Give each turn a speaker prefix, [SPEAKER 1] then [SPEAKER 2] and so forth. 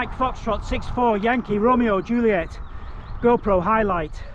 [SPEAKER 1] Mike Foxtrot 64 Yankee Romeo Juliet GoPro highlight.